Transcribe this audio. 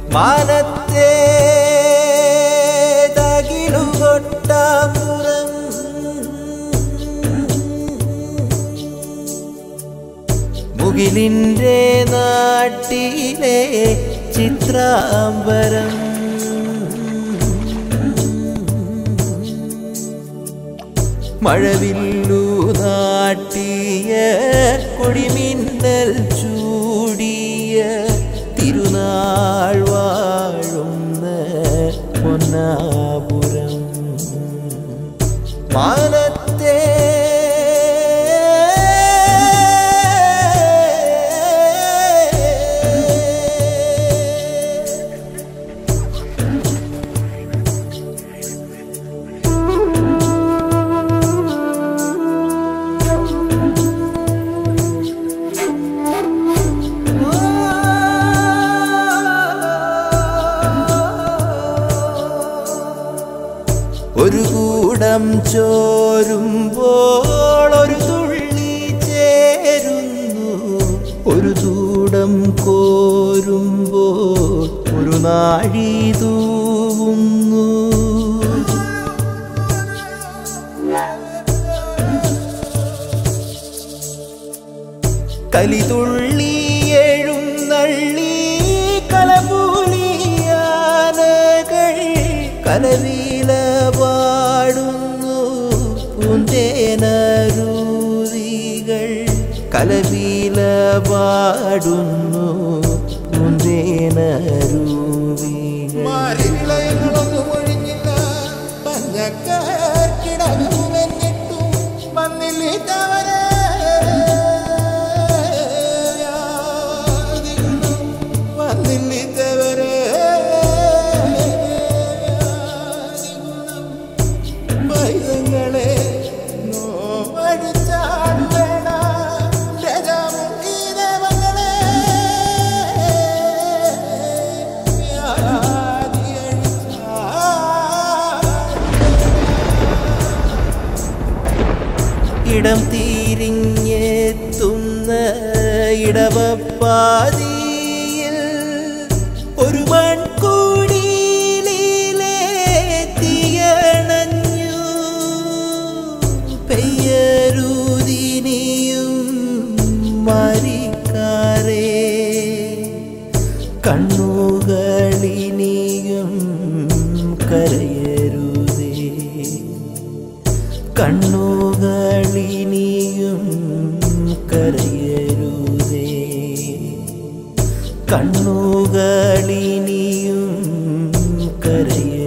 മാനത്തെ തകിലുകൊട്ടാപുരം മുകിലിൻ്റെ നാട്ടിലെ ചിത്രാംബരം മഴവില്ലു നാട്ടിയ കൊടിമിന്നൽ ചൂടിയ തിരുനാൾ വാഴുന്ന പൊന്നാപുരം മാനത്തെ ഒരു കൂടം ചോരുമ്പോൾ ഒരു തുള്ളി ചേരുന്നു ഒരു തൂടം കോരുമ്പോൾ ഒരു നാഴി തൂവുന്നു കലിതുള്ളി എഴുന്നള്ളി കലപൂലിയാനകൾ കലവീല പാടുന്നു പൂന്തേനരുവികൾ കലവീല പാടുന്നു പൂന്തേനരുവികളൊന്നും ഒഴിഞ്ഞില്ല പഞ്ഞക്കിടന്നിട്ടും വന്നില്ലവരെ വന്നില്ലവരെ ഇടം തിരിഞ്ഞെത്തുന്ന ഇടവപ്പാതിയിൽ ഒരു മൺകുടിലിലെ തീയണഞ്ഞു പെയ്യരുതിനിയും മാരിക്കാരേ കണ്ണുകളിനിയും കരയരുതേ കണ്ണുകളിനിയും കരയരുതേ കണ്ണുകളിനിയും കരയരുതേ